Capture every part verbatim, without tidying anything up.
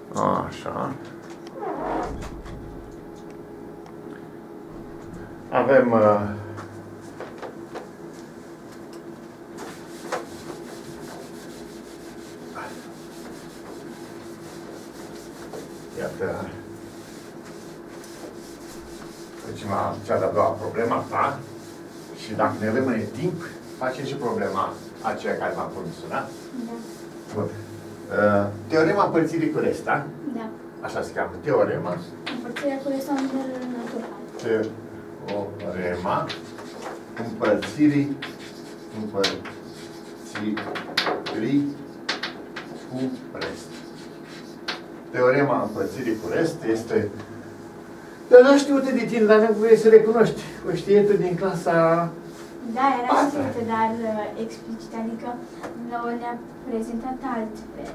Așa. Avem uh, iată, trecem la cea de-a doua problemă, da? Și dacă ne rămâne timp, facem și problema aceea care v-am promis-o, da? Da. Bun. Uh, teorema împărțirii cu rest, da? Da. Așa se cheamă, teorema. Împărțirea cu rest a numerelor naturale. Teorema împărțirii împărțirii cu rest. Teorema împărțirii cu rest este deja știută de tine, dar nu vrei să recunoști. O știe tu din clasa... Da, era știută, dar uh, explicit, adică ne-a prezentat altfel.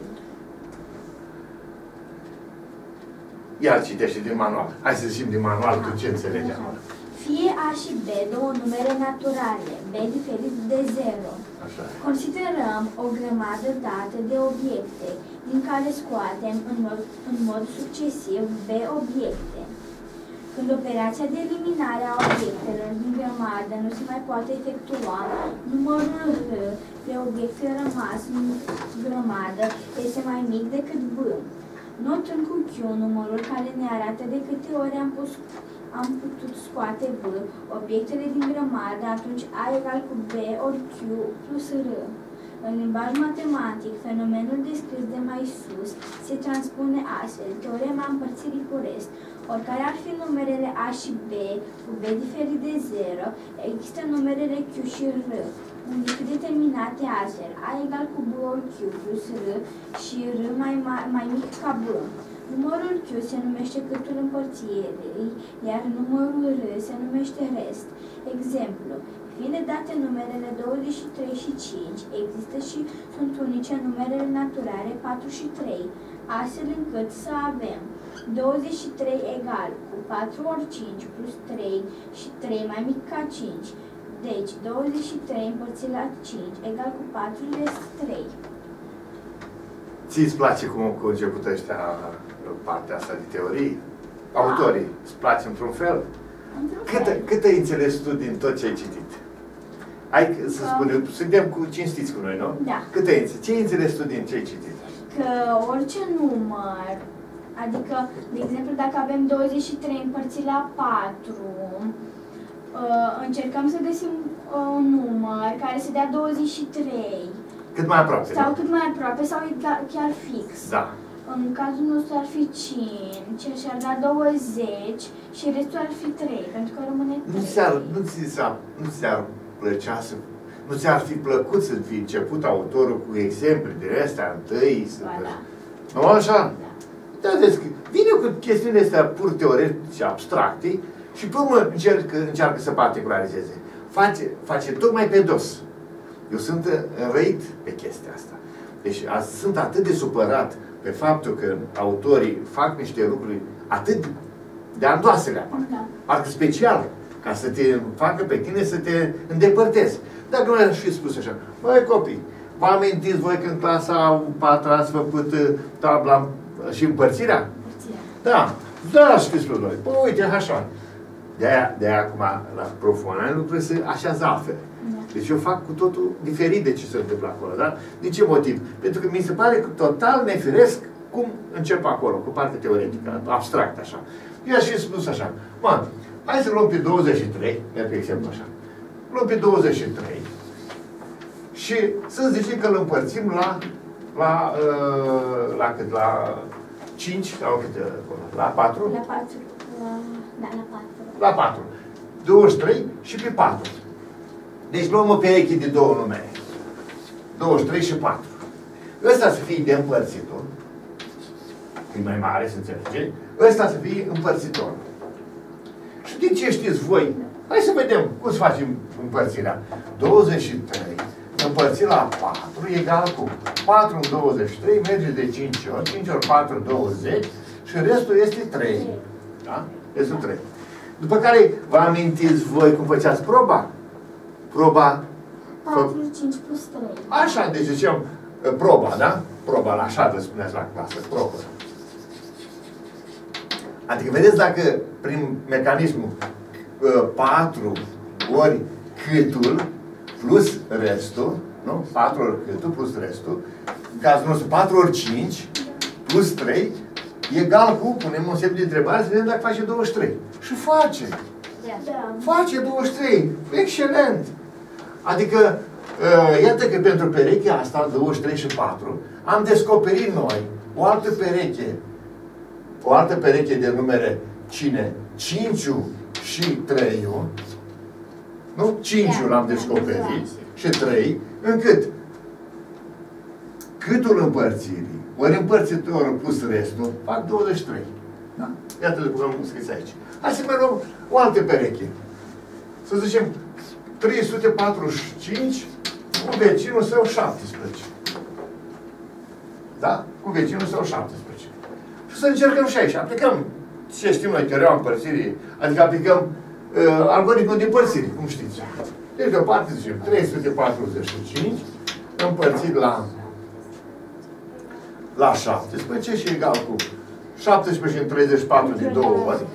Ia citește din manual. Hai să zicem din manual tu ce înțelegi acolo. Fie A și B două numere naturale, B diferit de zero. Așa. Considerăm o grămadă dată de obiecte, din care scoatem în mod, în mod succesiv B obiecte. Când operația de eliminare a obiectelor din grămadă nu se mai poate efectua, numărul R de obiecte rămas în grămadă este mai mic decât B. Notăm cu Q numărul care ne arată de câte ori am, pus, am putut scoate B obiectele din grămadă, atunci A egal cu B ori Q plus R. În limbaj matematic, fenomenul descris de mai sus se transpune astfel: teorema împărțirii cu rest. Oricare ar fi numerele A și B, cu B diferit de zero, există numerele Q și R, unde fi determinate astfel: A egal cu B ori Q plus R și R mai, mai, mai mic ca B. Numărul Q se numește câtul împărțirii, iar numărul R se numește rest. Exemplu: fiind date numerele douăzeci și trei și cinci, există și sunt unice numerele naturale patru și trei, astfel încât să avem douăzeci și trei egal cu patru ori cinci plus trei și trei mai mic ca cinci. Deci douăzeci și trei împărțit la cinci egal cu patru rest trei. Ți-ți place cum au început ăștia partea asta de teorie? Autorii, îți place într-un fel? Cât, cât ai înțeles tu din tot ce ai citit? Hai să că... spunem, suntem cu cinstiți cu noi, nu? Da. Cât ai înțeles? Ce ai înțeles tu din ce ai citit? Că orice număr, adică, de exemplu, dacă avem douăzeci și trei împărțit la patru, încercăm să găsim un număr care să dea douăzeci și trei. Cât mai aproape. Sau cât mai aproape, sau chiar fix. Da. În cazul nostru ar fi cinci și ar da douăzeci și restul ar fi trei, pentru că rămâne trei. Nu ți-ar, nu ți-ar, nu ți-ar plăcea să... Nu ți-ar fi plăcut să fi început autorul cu exemple de astea întâi? Să Ba, da. Nu așa? Da. Da, deci, vine cu chestiunile astea pur teoretice, abstracte și pe urmă încearcă, încearcă să particularizeze. Face, face tocmai pe dos. Eu sunt înrăit pe chestia asta. Deci a, sunt atât de supărat pe faptul că autorii fac niște lucruri atât de andoasele, Da. parcă special, ca să te facă pe tine să te îndepărtezi. Dacă nu aș fi spus așa: băi copii, vă amintiți voi când clasa a patra ați făcut tabla și împărțirea? Împărțirea. Da, da, aș fi spus voi. Păi, uite, așa. De-aia, de-aia acum, la profunare, lucrurile se așează altfel. Da. Deci eu fac cu totul diferit de ce se întâmplă acolo, da? Din ce motiv? Pentru că mi se pare total nefiresc cum încep acolo, cu partea teoretică, abstract, așa. Eu aș fi spus așa: mă, hai să luăm pe douăzeci și trei, merg pe exemplu așa. Luăm pe douăzeci și trei și să zicem că îl împărțim la, la, uh, la cât? La cinci sau cât? La patru? La patru. La, da, la patru. La patru. douăzeci și trei și pe patru. Deci luăm o pereche de două numere. douăzeci și trei și patru. Ăsta să fie de împărțitor. E mai mare, să înțelege. Ăsta să fie împărțitor. Și din ce știți voi? Hai să vedem cum să facem împărțirea. douăzeci și trei împărțit la patru egal cu patru în douăzeci și trei merge de cinci ori. cinci ori patru, douăzeci. Și restul este trei. Da? Restul trei. După care vă amintiți voi cum făceați proba? Proba... patru, cinci plus trei. Așa, deci ziceam proba, da? Proba, la așa vă spuneați la clasă, probă. Adică, vedeți, dacă prin mecanismul patru ori câtul plus restul, nu? patru ori câtul plus restul, în cazul nostru patru ori cinci plus trei, egal cu, punem un semn de întrebare, să vedem dacă face douăzeci și trei. Și face. Da. Face douăzeci și trei. Excelent. Adică, iată că pentru perechea asta, douăzeci și trei și patru, am descoperit noi o altă pereche, o altă pereche de numere cine? cinci și trei, nu? cinci l-am descoperit și trei, încât câtul împărțirii, ori împărțitorul plus restul, fac douăzeci și trei. Da? Iată de cum am scris aici. Hai să mai luăm o altă pereche. Să zicem trei sute patruzeci și cinci cu vecinul său șaptesprezece. Da? Cu vecinul său șaptesprezece. Și să încercăm și aici. Aplicăm ce știm noi, teoreama împărțirii, adică aplicăm uh, algoritmul de împărțire, cum știți. Deci, de o parte, zicem trei sute patruzeci și cinci împărțit la la șaptesprezece și egal cu șaptesprezece în treizeci și patru de două ori.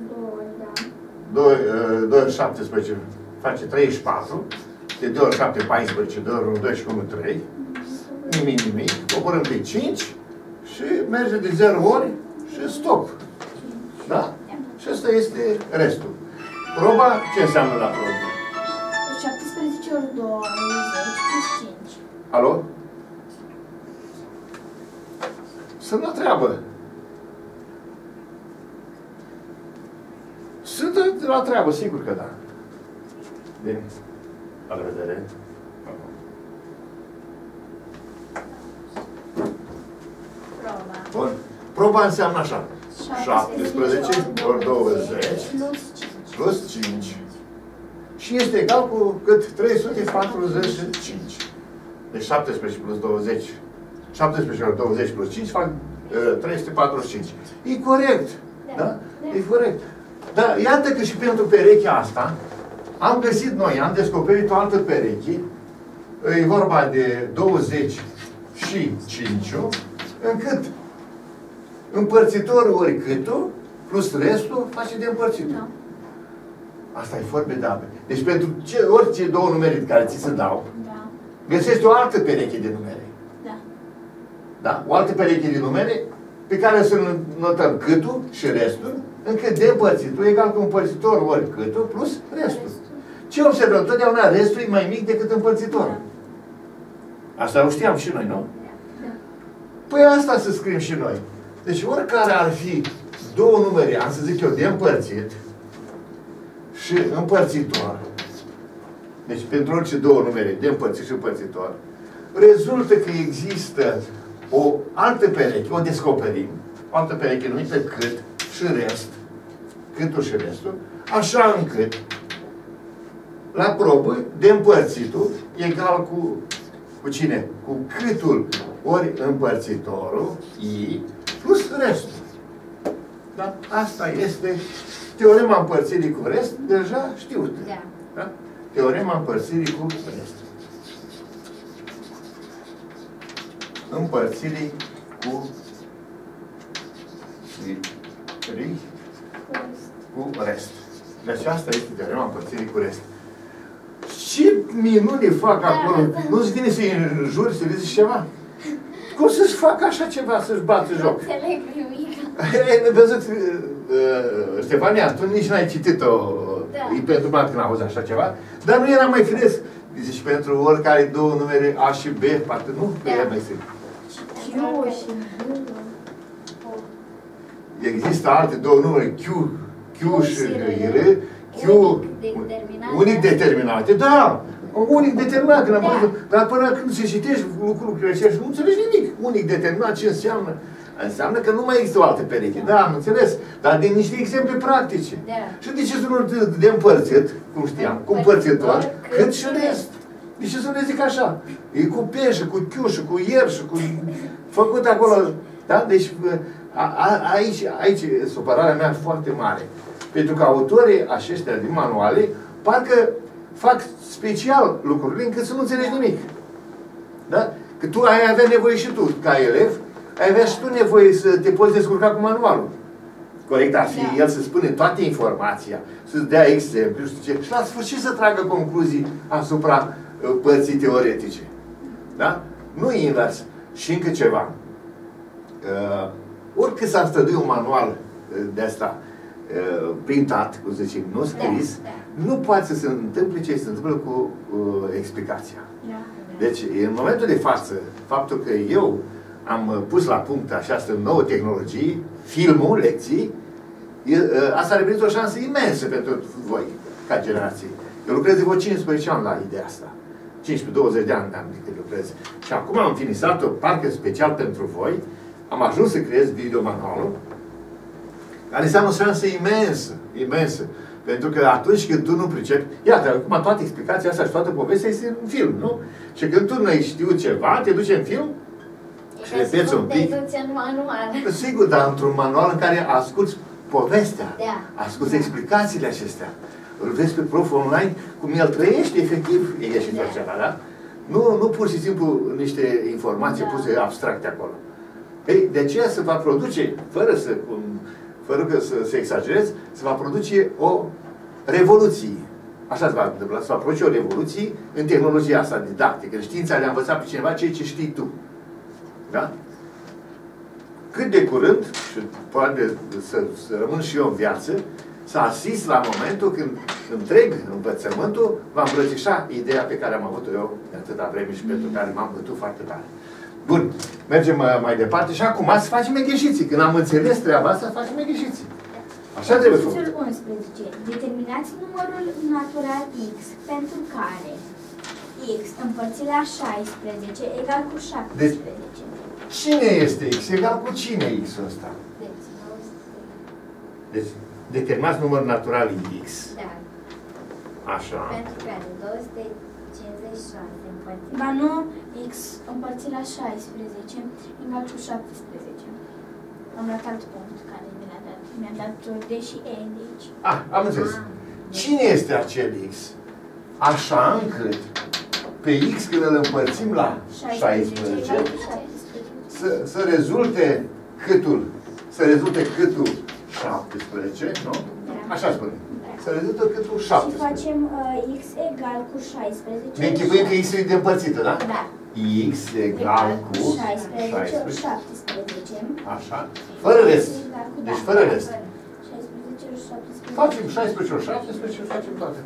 doi ori șaptesprezece face treizeci și patru. De doi ori șapte, paisprezece, doi ori unu, doisprezece, unu, trei. Nimic, nimic. Coborâm pe cinci și merge de zero ori și stop. Da? Și asta este restul. Proba, ce înseamnă la probă? șaptesprezece ori douăzeci plus cinci. Alo? Sunt la treabă. Sunt la treabă, sigur că da. Bine. La revedere. Proba. Bun. Proba înseamnă așa. șaptesprezece ori douăzeci plus cinci. Și este egal cu cât? trei sute patruzeci și cinci. Deci șaptesprezece plus douăzeci. șaptesprezece ori douăzeci plus cinci fac uh, trei sute patruzeci și cinci. E corect. Da? Da? E corect. Dar iată că și pentru perechea asta am găsit noi, am descoperit o altă pereche. E vorba de douăzeci și cinci, încât împărțitorul ori câtul plus restul face de împărțit. Da. Asta e formidabil. Deci pentru ce, orice două numere care ți se dau, da, găsești o altă pereche de numere. Da. Da? O altă pereche de numere pe care să notăm câtul și restul, încât de împărțitul egal cu împărțitorul ori câtul plus restul. Ce observăm? Totdeauna restul e mai mic decât împărțitorul. Da. Asta o știam și noi, nu? Da. Păi asta să scriem și noi. Deci oricare ar fi două numere, am să zic eu, de împărțit și împărțitor. Deci pentru orice două numere de împărțit și împărțitor, rezultă că există o altă pereche, o descoperim, o altă pereche numită cât și rest, câtul și restul, așa încât la probă de împărțitul egal cu, cu cine? Cu câtul ori împărțitorul, I, plus restul. Da? Asta este teorema împărțirii cu rest, deja știută. Da. Da? Teorema împărțirii cu rest. Împărțirii cu ri, cu rest. Deci asta este teorema împărțirii cu rest. Ce minuni fac acolo? Nu-ți vine să-i înjuri, să le zici ceva? Cum să-și facă așa ceva, să-și bată joc? Nu înțeleg nimic. Ai văzut, Ștefania, tu nici n-ai citit-o, Da. e pentru mine când auzi așa ceva, dar nu era mai firesc. Zici, pentru oricare două numere A și B, parcă nu, Da. era mai simplu. Q și Există alte două numere, Q, Q și R, Q, unic determinate. Da, unic determinat, când am Da. văzut, dar până când se citești lucrurile și nu înțelegi nimic. Unic determinat, ce înseamnă? Înseamnă că nu mai există o altă pereche. Da, am înțeles, dar din niște exemple practice. Da. Și de ce să nu de împărțit, cum știam, cu împărțitor, cât și rest? De ce să nu le zic așa? E cu P și cu Q și cu R și cu... făcut acolo. Da? Deci a, a, aici, aici e supărarea mea foarte mare. Pentru că autorii aceștia din manuale parcă fac special lucrurile încât să nu înțelegi nimic. Da? Că tu ai avea nevoie și tu, ca elev, ai avea și tu nevoie să te poți descurca cu manualul. corect ar fi Da. el să spune toată informația, să dea exemplu, știu ce, și la sfârșit să tragă concluzii asupra uh, părții teoretice. Da? Nu invers. Și încă ceva. Uh, oricât s-ar stădui un manual uh, de asta uh, printat, cum zicem, nu scris, Da, da. nu poate să se întâmple ce se întâmplă cu uh, explicația. Da. Deci, în momentul de față, faptul că eu am uh, pus la punct această nouă tehnologie, filmul, lecții, e, uh, asta reprezintă o șansă imensă pentru voi, ca generație. Eu lucrez de vreo cincisprezece ani la ideea asta. cincisprezece douăzeci de ani am de când lucrez. Și acum am finisat-o, parcă special pentru voi, am ajuns să creez videomanualul, care înseamnă o șansă imensă, imensă. Pentru că atunci când tu nu pricepi, iată, acum toată explicația asta și toată povestea este în film, nu? Și când tu nu ai știut ceva, te duci în film și repeți un pic. Te duci în manual. Sigur, dar într-un manual în care asculți povestea, Da. asculți explicațiile acestea. Îl vezi pe prof online, cum el trăiește, efectiv, e ieșit Da. acela, da? Nu, nu pur și simplu niște informații Da. puse abstracte acolo. Ei, de aceea se va produce, fără să, cum, fără că să se exagerez, se va produce o revoluție. Așa se va întâmpla, se va produce o revoluție în tehnologia asta didactică. În știința le-a învățat pe cineva ceea ce știi tu. Da? Cât de curând, și poate să, să rămân și eu în viață, să asist la momentul când întreg învățământul va îmbrățișa ideea pe care am avut-o eu de atâta vreme și pentru care m-am bătut foarte tare. Bun, mergem mai departe și acum să facem egheșiții. Când am înțeles treaba asta, facem egheșiții. Așa trebuie făcut. Exercițiul unsprezece. Determinați numărul natural x pentru care x împărțit la șaisprezece egal cu șaptesprezece. Cine este x? Egal cu cine x-ul ăsta? Deci, Deci, determinați numărul natural x. da. Așa. Pentru care două sute cincizeci și șase împărțit. Ba nu, x împărțit la șaisprezece egal cu șaptesprezece. Am luat alt punct care mi l-a dat. Mi-a dat D și E, deci. Ah, am înțeles. Cine este acel x? Așa încât pe x când îl împărțim la șaisprezece, egal cu șaptesprezece. să, să rezulte câtul, să rezulte câtul șaptesprezece, nu? Așa spune. Să rezulte câtul Și șaptesprezece. facem uh, x egal cu șaisprezece. Ne închipuim că x e de împărțită, da? Da. X egal cu șaisprezece, șaisprezece. șaptesprezece. Așa. Fără rest. Egal cu- Deci da, fără da, rest. șaisprezece ori șaptesprezece. Facem șaisprezece ori șaptesprezece, facem toate.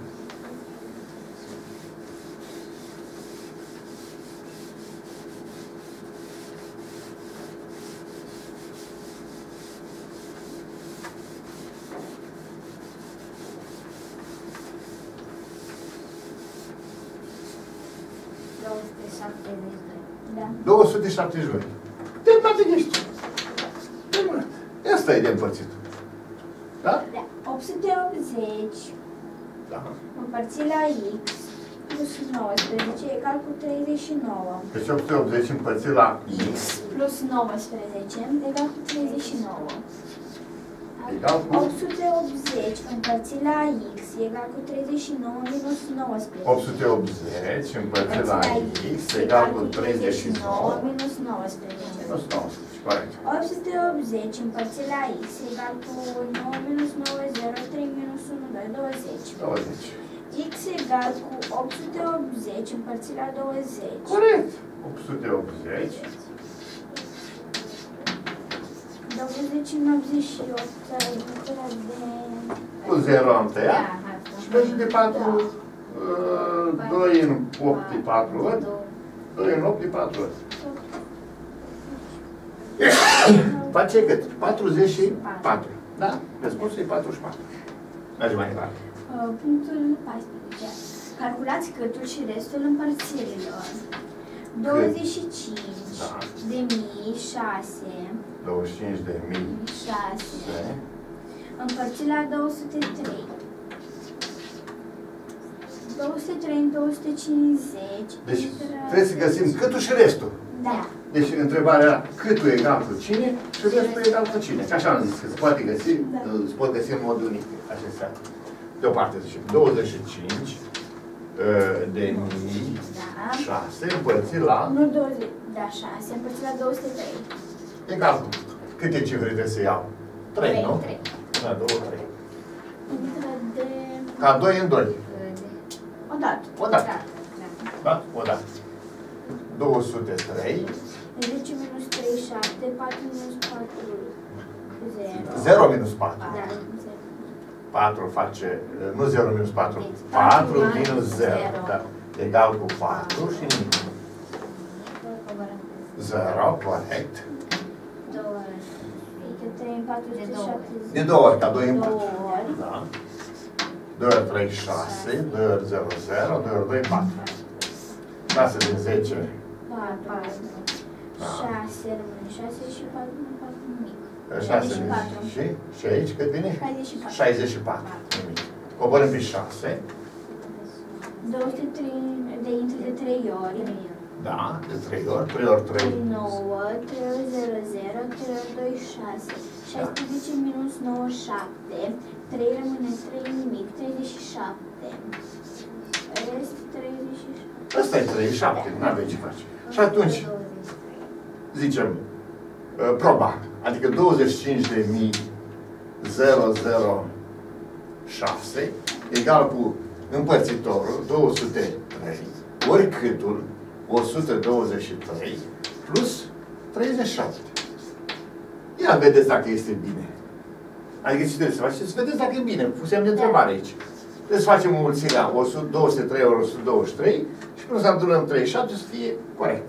două sute șaptezeci și doi. Da. două sute șaptezeci și doi. Terminat ești. Terminat. Asta e de împărțit. Da? Da. opt sute optzeci Da. împărțit la x plus nouăsprezece egal cu treizeci și nouă. Deci opt sute optzeci împărțit la x Plus nouăsprezece egal cu treizeci și nouă. egal cu opt sute optzeci împărțit la x egal cu treizeci și nouă minus nouăsprezece. opt sute optzeci împărțit la x egal cu treizeci și nouă minus nouăsprezece. minus nouăsprezece. Corect. opt sute optzeci împărțit la x egal cu nouă minus nouă, zero, trei minus unu, doi, douăzeci. douăzeci. X egal cu opt sute optzeci împărțit la douăzeci. Corect. opt sute optzeci. douăzeci în optzeci și opt, bucură de... Cu zero am tăiat. Da, asta. Și mergem de patru. doi în opt e patru ori. doi în opt e patru ori. Face cât? patruzeci și patru. Da? Răspunsul e patruzeci și patru. Mergem mai departe. Uh, Punctul paisprezece. Calculați câtul și restul împărțirilor. douăzeci și cinci Da. de mii, șase, douăzeci și cinci de mii. șase, împărțit la două sute trei. două sute trei în două sute cincizeci. Deci intră- trebuie să găsim câtul și restul. Da. Deci întrebarea era câtul e egal cu cine și restul e egal cu cine. Că așa am zis, că se poate găsi, Da. se pot găsi în mod unic acestea. De o parte zicem douăzeci și cinci de mii, Da. șase împărțit la Nu douăzeci, da, șase, împărțit la două sute trei. egal cu câte cifre trebuie să iau. trei, nu? trei. Da, două, trei. Intră de... Ca doi în doi. Odată. Odată. Da. Da? Odată. două sute trei. zece minus trei, șapte, patru minus patru, zero. zero minus patru. Da. patru face, nu zero minus patru. patru patru minus zero. zero. Da. Egal cu patru și nimic. zero, corect. Două. Adică trei în patru, De două șaptezeci. De două ori, ca doi în Două patru. ori. Da. doi ori trei, șase. doi ori zero, zero. doi ori doi, patru. șase din zece. patru. Da. șase rămâne șase și patru nu patru nimic. șase șaizeci și din patru. și, și aici cât vine? șaizeci și patru. șaizeci și patru. Nimic. Coborâm pe șase. două sute trei de intră de trei ori. Da, de trei ori. trei ori trei. nouă, trei ori zero, zero, trei ori doi, șase. șaisprezece minus nouă, șapte. trei rămâne trei nimic, treizeci și șapte. Rest treizeci și șapte. Ăsta e treizeci și șapte, nu avem ce face. Și atunci, zicem, uh, proba, adică douăzeci și cinci de mii șase egal cu împărțitorul două sute trei ori câtul o sută douăzeci și trei plus treizeci și șapte. Ia vedeți dacă este bine. Adică ce trebuie să faceți? Să vedeți dacă e bine. Pusem de întrebare aici. Trebuie să facem mulțirea două sute trei ori o sută douăzeci și trei și până să adunăm treizeci și șapte să fie corect.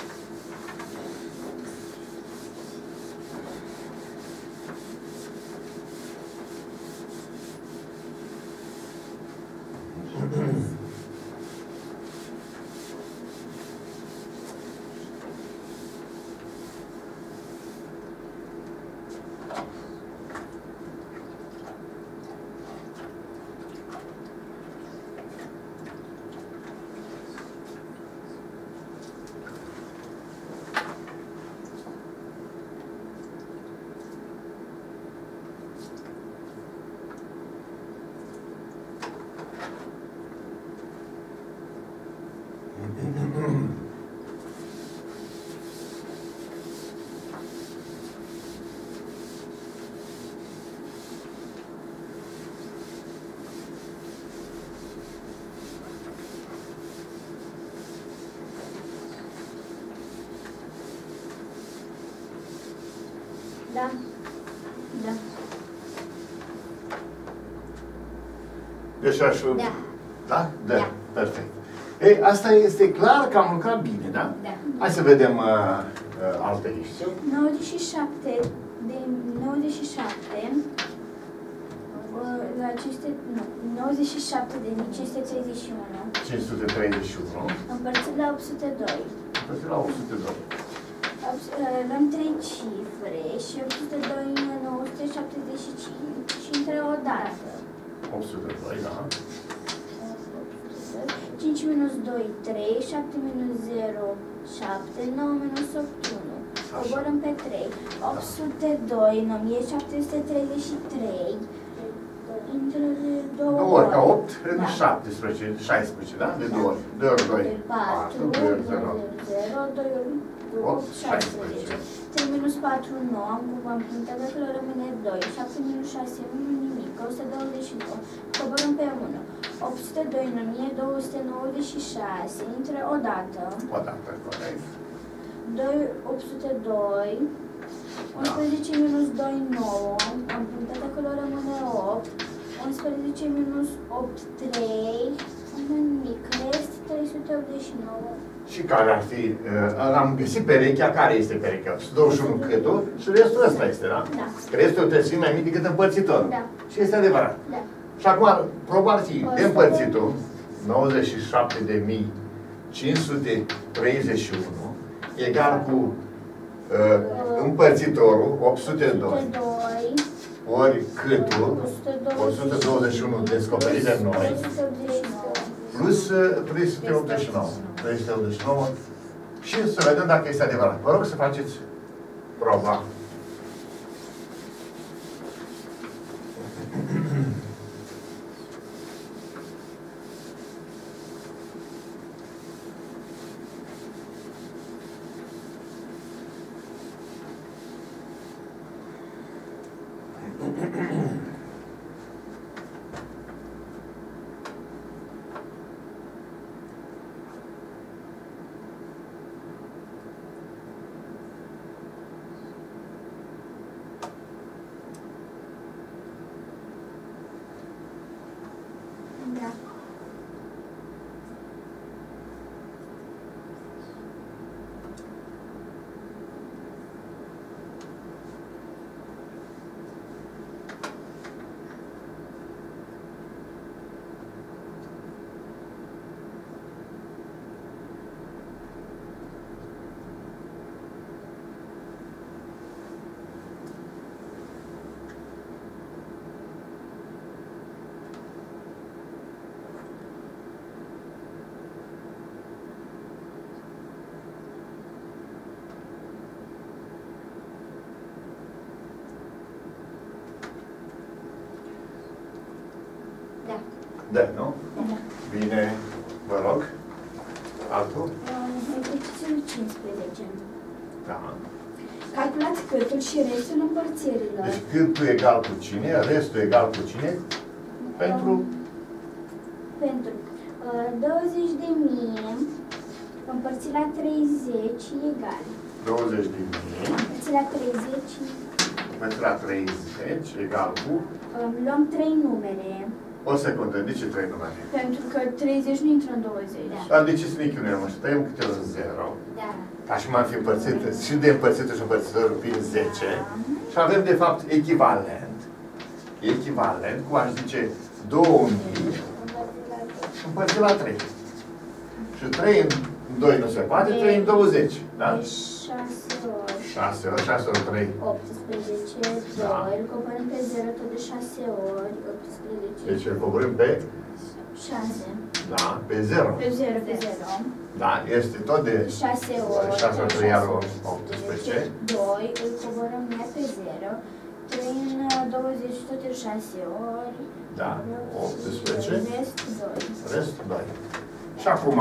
Da. Da. Deci aș... Da. Da? Da. Da. Perfect. Ei, asta este clar că am lucrat bine, da? Da. Hai să vedem uh, uh, alte liste. nouăzeci și șapte de nouăzeci și șapte uh, la cinci sute, nu, nouăzeci și șapte de cinci sute treizeci și unu cinci sute treizeci și unu. împărțit la opt sute doi. Împărțit la opt sute doi. Luăm trei cifre și opt sute doi în nouă sute șaptezeci și cinci și între o dată. opt sute doi, da. cinci minus doi, trei, șapte minus zero, șapte, nouă minus opt, unu. Coborâm pe trei. opt sute doi în o mie șapte sute treizeci și trei. Intră de două Două ori, ca opt în Da. șaptesprezece, șaisprezece, da? De două ori. doi ori doi, patru, patru, doi ori zero. zero, doi ori opt, șaisprezece. trei minus patru, nouă, am cumva punctat, dacă rămâne doi. șapte minus șase, unu, nimic, o sută douăzeci și nouă. Coborâm pe unu. opt sute doi în o mie două sute nouăzeci și șase, intră o dată. O dată, corect. doi, opt sute doi. unsprezece minus doi, nouă. Am punctat, acolo rămâne opt. unsprezece minus opt, trei. Nimic, rest trei sute optzeci și nouă. Și care ar fi, uh, am găsit perechea, care este perechea? o sută douăzeci și unu câtul și restul ăsta este, da? Da. Că restul trebuie să fie mai mic decât împărțitorul. Da. Și este adevărat. Da. Și acum, proba ar fi de împărțitul nouăzeci și șapte de mii cinci sute treizeci și unu egal cu uh, împărțitorul opt sute doi ori câtul o sută douăzeci și unu descoperit de noi plus uh, trei sute optzeci și nouă. trei sute optzeci și nouă și să vedem dacă este adevărat. Vă rog să faceți proba. Da. Da. Da, nu? Da. Bine, vă rog. Altul? Exercițiul cincisprezece. Da. Calculați câtul și restul împărțirilor. Deci câtul egal cu cine, restul egal cu cine? Pentru? Pentru uh, douăzeci de mii împărțit la treizeci egal. douăzeci de mii Împărțit la treizeci. împărțit la treizeci egal cu... Um, luăm trei numere. O secundă, de ce trei numere? Pentru că treizeci nu intră în douăzeci. Da. Dar de ce să ne chinuim? Și tăiem câte un zero. Da. Ca și m-am fi împărțit și de împărțitul și împărțitorul prin zece. Și avem, de fapt, echivalent. Echivalent, cu aș zice două mii împărțit la trei. Și trei în doi nu se poate, trei în douăzeci. Da? De șase ori. șase ori, șase ori trei. optsprezece, Da. doi, îl coborâm pe zero tot de șase ori, optsprezece. Deci îl coborâm pe, șase. da, pe zero. Pe zero, pe zero. Da, este tot de șase ori. șase ori trei iar optsprezece. doi, îl coborâm iar pe zero. trei în douăzeci tot de șase ori. Da, optsprezece. Rest doi. Rest doi. Și acum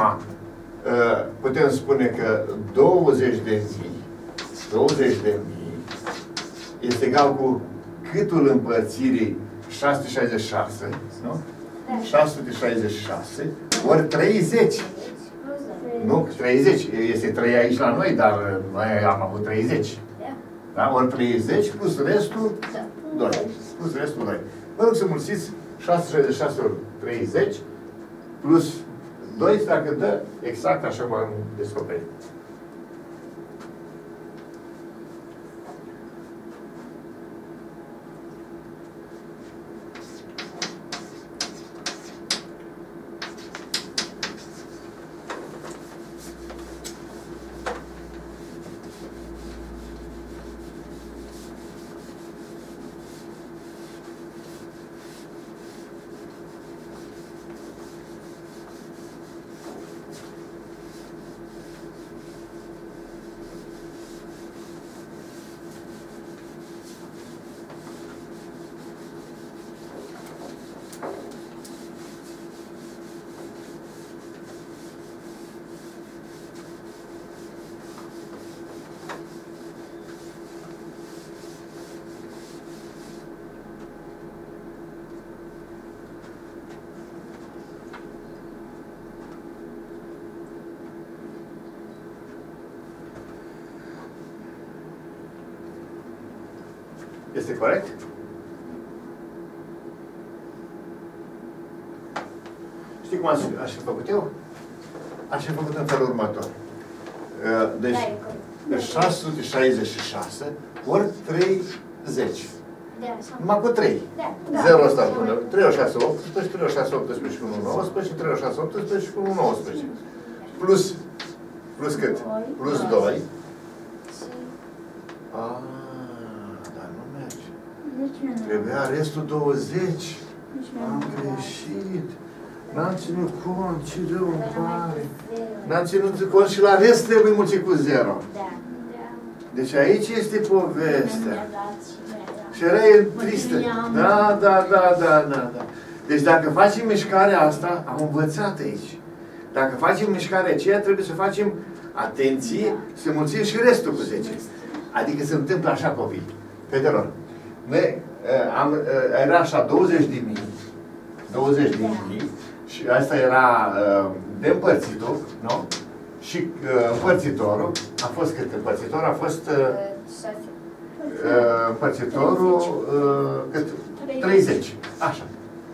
putem spune că douăzeci de mii, douăzeci de mii este egal cu câtul împărțirii șase sute șaizeci și șase, nu? Da. șase sute șaizeci și șase ori treizeci. Nu, treizeci. Este trei aici la noi, dar noi am avut treizeci. Da. Da? Ori treizeci plus restul Da. doi. Plus restul doi. Vă rog să mulțiți șase sute șaizeci și șase ori treizeci plus doi, dacă dă exact așa cum am descoperit. Este corect? Știi cum aș, aș fi făcut eu? Aș fi făcut în felul următor. Deci, șase sute șaizeci și șase ori treizeci. Numai cu trei. zero ăsta până. trei ori șase, optsprezece, trei ori șase, optsprezece și unu, nouăsprezece, trei ori șase, optsprezece și unu, nouăsprezece. Plus, plus cât? Plus doi. Ah, dar nu merge. Trebuia restul douăzeci. Am greșit. N-am ținut cont, ce rău îmi pare. N-am ținut cont și la rest trebuie mulțit cu zero. Deci aici este povestea. Și era e tristă. Da, da, da, da, da, da. Deci dacă facem mișcarea asta, am învățat aici. Dacă facem mișcarea aceea, trebuie să facem atenție, să mulțim și restul cu zece. Adică se întâmplă așa, copii. Fetelor, noi am, era așa douăzeci de mii, douăzeci de mii, și asta era de împărțitul, nu? Și împărțitorul a fost cât? Împărțitorul a fost împărțitorul cât? treizeci. Așa.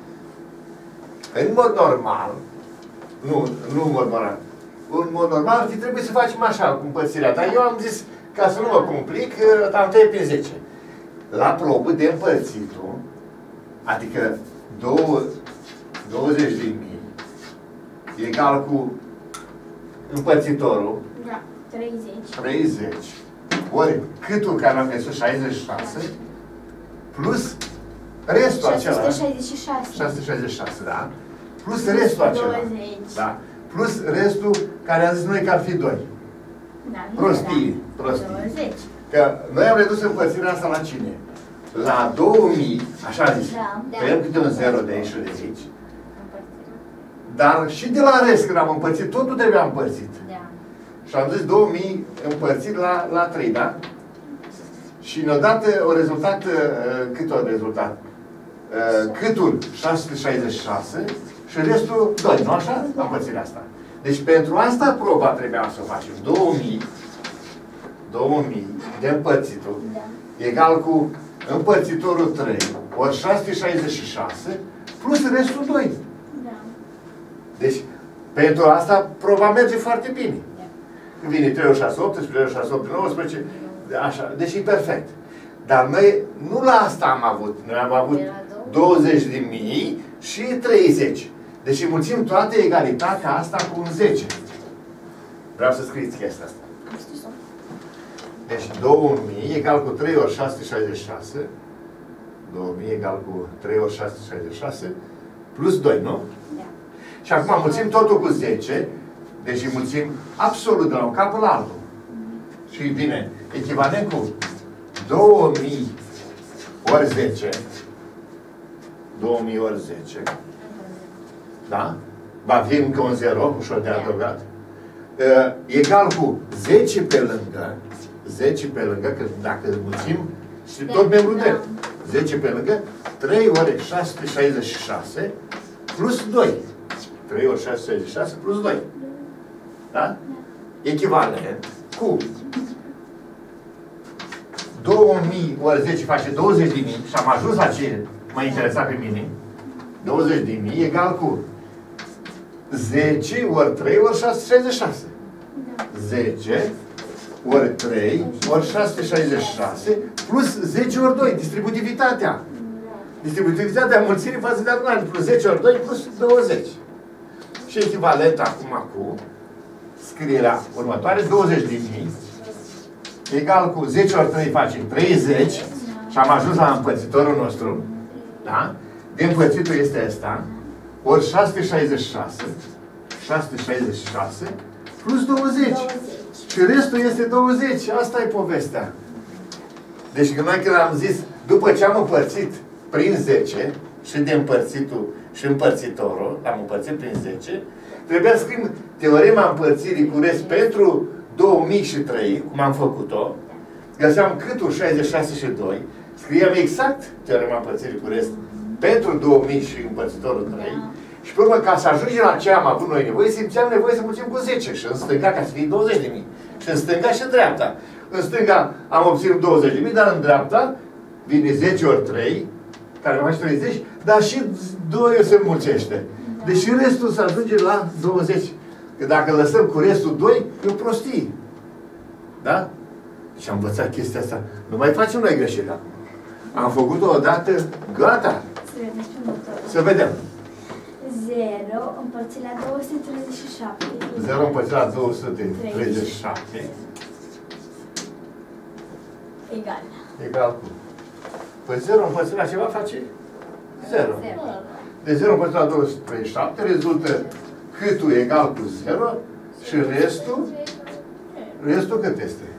În mod normal, nu, nu în mod normal, în mod normal ar fi trebuit să facem așa cu împărțirea, dar eu am zis, ca să nu mă complic, am tăiat pe zece. La probă de împărțitul, adică douăzeci de mii, egal cu împărțitorul, da, treizeci. treizeci, ori câtul care am găsit șaizeci și șase, plus restul acela, șase sute șaizeci și șase. șase sute șaizeci și șase, da? Plus restul acela, douăzeci. da? Plus restul care am zis noi că ar fi doi. Da, nu Prostii, era. prostii. douăzeci. Că noi am redus împărțirea asta la cine? La două mii, așa a zis, Da, da. tăiem câte un zero de aici și de aici. Dar și de la rest, când am împărțit, totul trebuia împărțit. Da. Și am zis două mii împărțit la, la trei, da? Și ne-a dat o rezultat, cât o rezultat? Câtul șase sute șaizeci și șase și restul doi, nu așa? Împărțirea asta. Deci pentru asta proba trebuia să o facem. două mii, două mii de împărțitul, Da. egal cu împărțitorul trei, ori șase sute șaizeci și șase, plus restul doi. Da. Deci, pentru asta, proba merge foarte bine. Când vine trei ori șase, optsprezece, trei ori șase, opt, nouăsprezece, așa, deci e perfect. Dar noi, nu la asta am avut. Noi am avut douăzeci de mii și treizeci. Deci înmulțim toate egalitatea asta cu un zece. Vreau să scrieți chestia asta. Deci două mii egal cu trei ori șase sute șaizeci și șase. două mii egal cu trei ori șase sute șaizeci și șase. Plus doi, nu? Da. Și acum înmulțim totul cu zece. Deci înmulțim absolut de la un capăt la altul. Și bine, echivalent cu două mii ori zece. două mii ori zece. Da? Va fi încă un zero, ușor de adăugat. Uh, egal cu zece pe lângă. zece pe lângă, că dacă înmulțim, și tot membrul drept. zece pe lângă, trei ori șase sute șaizeci și șase plus doi. trei ori șase sute șaizeci și șase plus doi. Da? Echivalent cu două mii ori zece face douăzeci de mii și am ajuns la ce mă interesa pe mine. douăzeci de mii egal cu zece ori trei ori șase sute șaizeci și șase. zece ori trei ori șase sute șaizeci și șase plus zece ori doi, distributivitatea. Distributivitatea mulțirii față de adunare, plus zece ori doi plus douăzeci. Și echivalent acum cu scrierea următoare, douăzeci de mii egal cu zece ori trei face treizeci și am ajuns la împărțitorul nostru. Da? De împărțitul este ăsta, ori șase sute șaizeci și șase, șase sute șaizeci și șase plus douăzeci. Și restul este douăzeci. Asta e povestea. Deci când noi când am zis, după ce am împărțit prin zece, și de împărțitul și împărțitorul, am împărțit prin zece, trebuia să scriem teorema împărțirii cu rest pentru două mii și trei, cum am făcut-o, găseam câtul șaizeci și șase și doi, scriam exact teorema împărțirii cu rest pentru două mii și împărțitorul trei, și pe urmă, ca să ajungem la ce am avut noi nevoie, simțeam nevoie să mulțim cu zece și în stânga ca să fie douăzeci de mii. Și în stânga și în dreapta. În stânga am obținut douăzeci de mii, dar în dreapta vine zece ori trei, care face treizeci, dar și doi se înmulțește. Deci restul se ajunge la douăzeci. Că dacă lăsăm cu restul doi, e o prostie. Da? Și am învățat chestia asta. Nu mai facem noi greșeli acum. Am făcut-o odată, gata. Să vedem. zero împărțit la două sute treizeci și șapte. zero împărțit la două sute treizeci și șapte. Egal. Egal cu. Păi zero împărțit la ceva face zero. De zero împărțit la două sute treizeci și șapte rezultă câtul egal cu zero și restul, restul cât este?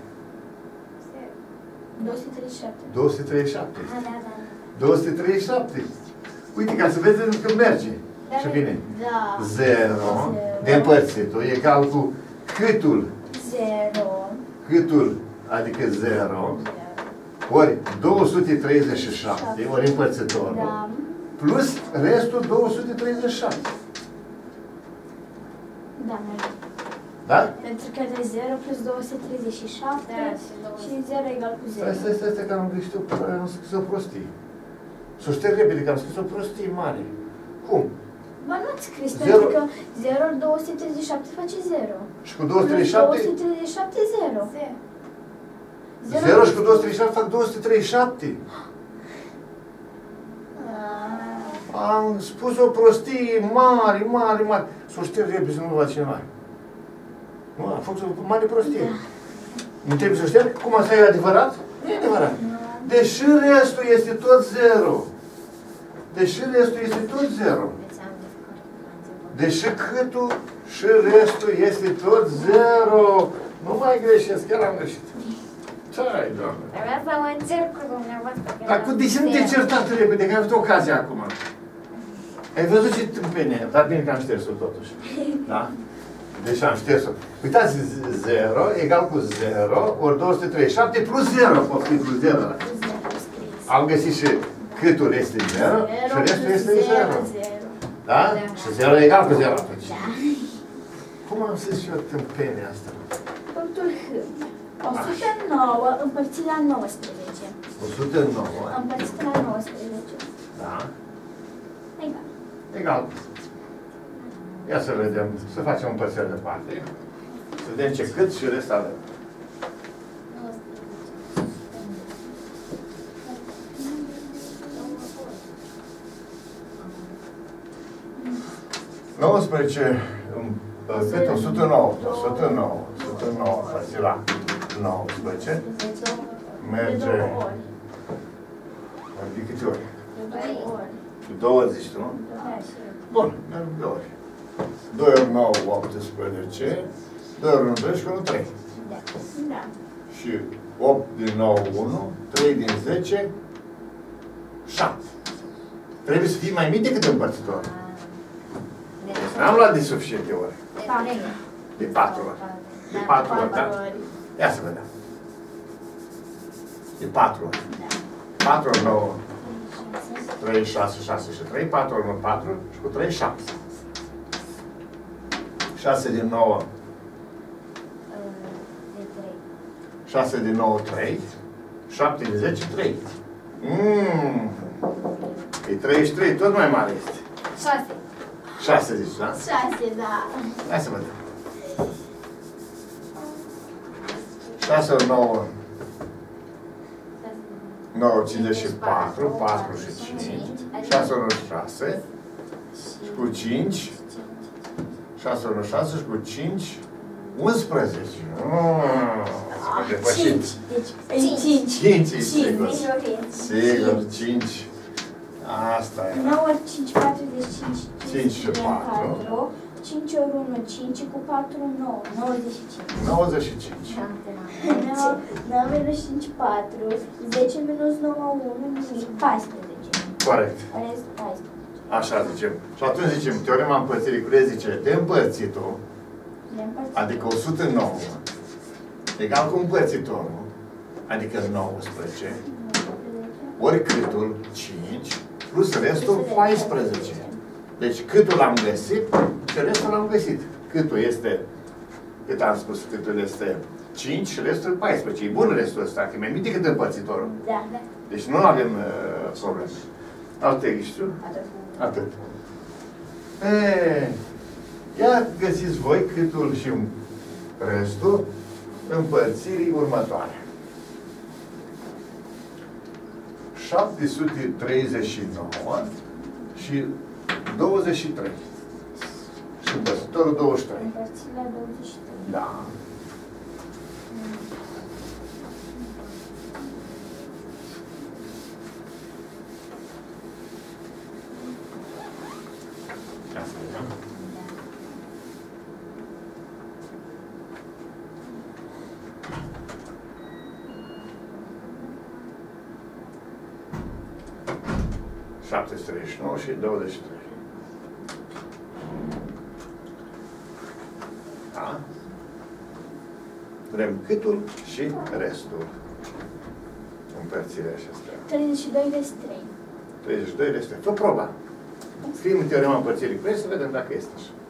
două sute treizeci și șapte. două sute treizeci și șapte. Da, da, da. două sute treizeci și șapte. Uite, ca să vedeți că merge. Și bine. Da. zero de împărțitul egal cu câtul, zero. câtul, adică zero, ori două sute treizeci și șapte, ori împărțitorul, Da. plus restul două sute treizeci și șapte. Da, mai Da? pentru că de zero plus două sute treizeci și șapte Da, și două sute. și zero egal cu zero. Stai, stai, stai, stai, că am greșit, am scris o prostie. Să șterg repede, că am scris o prostie mare. Cum? Ba nu ați scris, Zero. pentru că zero două sute treizeci și șapte face zero. Și cu două sute treizeci și șapte? două sute treizeci și șapte, zero. zero și cu două sute treizeci și șapte fac două sute treizeci și șapte. Am spus o prostie mare, mare, mare. Să o șterg repede, să nu văd cineva. Nu, am făcut o mare prostie. Nu trebuie să o șterg? Cum asta e adevărat? Nu e adevărat. Deși restul este tot zero. Deși restul este tot zero. Deci am descurcat la început. Deși câtul și restul este tot zero. Nu mai greșesc, chiar am greșit. Ce ai, doamne? Trebuia să mă încerc cu dumneavoastră. că Dar cu eram de ce nu te-ai zero. certat repede, că ai avut ocazia acum? Ai văzut ce tâmpenie, dar bine că am șters-o totuși. Da? Deci am șters-o. Uitați, zero egal cu zero ori două sute treizeci și șapte plus zero. Poftim plus zero. Da? Am găsit și câtul este zero și restul este zero. Da? Și zero egal cu zero atunci. Cum am zis eu tâmpenia asta? Punctul H. o sută nouă împărțit la nouăsprezece. o sută nouă. Împărțit la nouăsprezece. Da? Egal. Egal. Ia să vedem, să facem împărțire de parte. Să vedem ce cât și rest avem. nouăsprezece, cât? o sută nouă. o sută nouă. o sută nouă împărțit la nouăsprezece. Merge. De două ori. De câte ori? De două ori. De două ori zici tu, nu? Da, și eu. Bun, merg de ori. doi ori nouă, optsprezece. doi ori unu, doisprezece, unu, trei. Da. Și opt din nou, unu. trei din zece, șapte. Trebuie să fie mai mic decât împărțitor. Deci, N-am luat de suficiente ori. de trei. De patru ori. De patru ori, da? Ia să vedem. De patru ori. patru ori nouă, trei, șase, șase și trei. patru ori unu, patru. Și cu trei, șapte. șase din nouă, De trei. șase din nouă, trei. șapte din zece, trei. Mmm. E treizeci și trei, tot mai mare este. șase. șase zici, da? șase, da. Hai să vedem. șase ori nouă, nouă, cincizeci și patru, patru și cinci. șase ori șase, și cu cinci. șase ori șase și cu cinci, unsprezece. Mmm, depășit. cinci. Deci, Cinci. cinci. cinci, e sigur. Mijorie. Sigur, cinci. Asta e. nouă ori cinci, patruzeci și cinci. cinci și patru. cinci ori unu, cinci cu patru, nouă. nouăzeci și cinci. nouăzeci și cinci. nouă minus cinci, patru. zece minus nouă, unu, paisprezece. Corect. Rest paisprezece. Așa zicem. Și atunci zicem, teorema împărțirii cu rest zice de împărțitul, Le împărțim. adică o sută nouă, egal cu împărțitorul, adică nouăsprezece, ori câtul, cinci, plus restul, paisprezece. Deci câtul l-am găsit și restul l-am găsit. Câtul este, cât am spus, câtul este cinci și restul paisprezece. E bun restul ăsta, că e mai mic decât împărțitorul. Da, da. Deci nu avem uh, probleme. Alte știu? Atât. Atât. E, ia găsiți voi câtul și restul împărțirii următoare. șapte sute treizeci și nouă și douăzeci și trei. Și împărțitorul douăzeci și trei. Împărțit la douăzeci și trei. Da. Ia să vedem. șapte sute treizeci și nouă și douăzeci și trei. Da? Vrem câtul și restul. împărțirea acestea. treizeci și doi rest trei. treizeci și doi rest trei. Fă proba. Scriem teorema împărțirii cu S să vedem dacă este așa.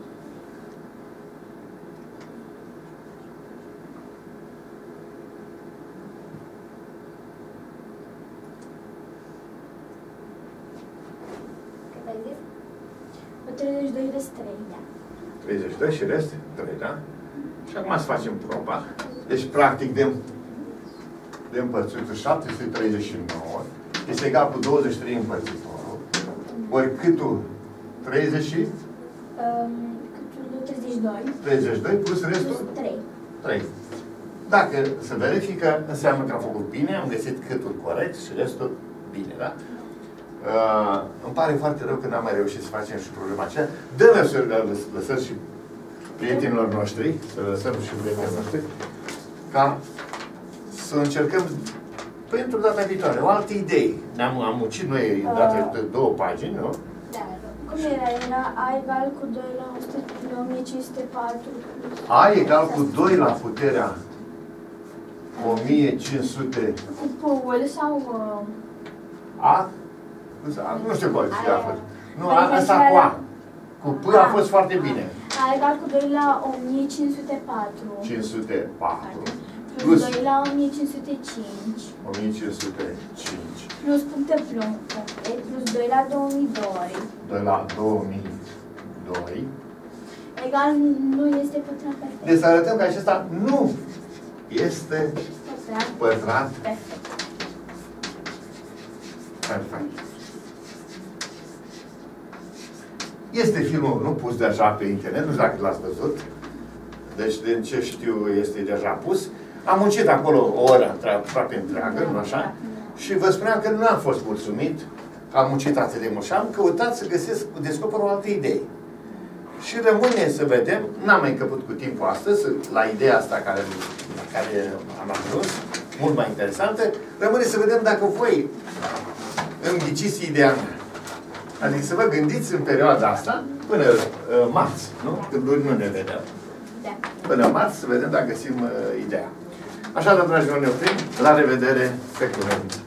Cât ai zis? treizeci și doi rest trei, da. treizeci și doi și rest trei, da? Și acum să facem proba. Deci, practic, de, de împărțitul șapte sute treizeci și nouă este egal cu douăzeci și trei împărțitorul. Ori câtul? treizeci și? Um, câtul treizeci și doi. treizeci și doi plus restul? Plus trei. trei. Dacă se verifică, înseamnă că am făcut bine, am găsit câtul corect și restul bine, da? Uh, îmi pare foarte rău că n-am mai reușit să facem și problema aceea. Dă-le să lăsăm și prietenilor noștri, să lăsăm și prietenilor noștri, ca să încercăm pentru data viitoare, o altă idee. Ne-am amucit noi data trecută două pagini, nu? Da. Cum era? Era A egal cu doi la o sută, la o mie cinci sute patru. A egal cu doi la puterea o mie cinci sute. Cu păul sau... Uh... A? Nu știu care a fost. Nu, Păi, asta cu A. Cu P a fost foarte bine. A egal cu doi la o mie cinci sute patru. cinci sute patru. Plus Plus doi la o mie cinci sute cinci. o mie cinci sute cinci. Plus puncte puncte. Plus doi la două mii doi. doi la două mii doi. Egal nu este pătrat perfect. Deci să arătăm că acesta nu este Pătrat pătrat perfect. perfect. Este filmul, nu pus deja pe internet, nu știu dacă l-ați văzut. Deci, din ce știu, este deja pus. Am muncit acolo o oră aproape întreagă, nu așa? Și vă spuneam că nu am fost mulțumit că am muncit atât de mult și am căutat să găsesc, descoper o altă idee. Și rămâne să vedem, n-am mai încăput cu timpul astăzi, la ideea asta care, la care am ajuns, mult mai interesantă, rămâne să vedem dacă voi îmi ghiciți ideea mea. Adică să vă gândiți în perioada asta, până uh, marți, nu? Când luni nu ne vedem. Da. Până marți să vedem dacă găsim uh, ideea. Așa, dragi mei, ne oprim. La revedere pe curând!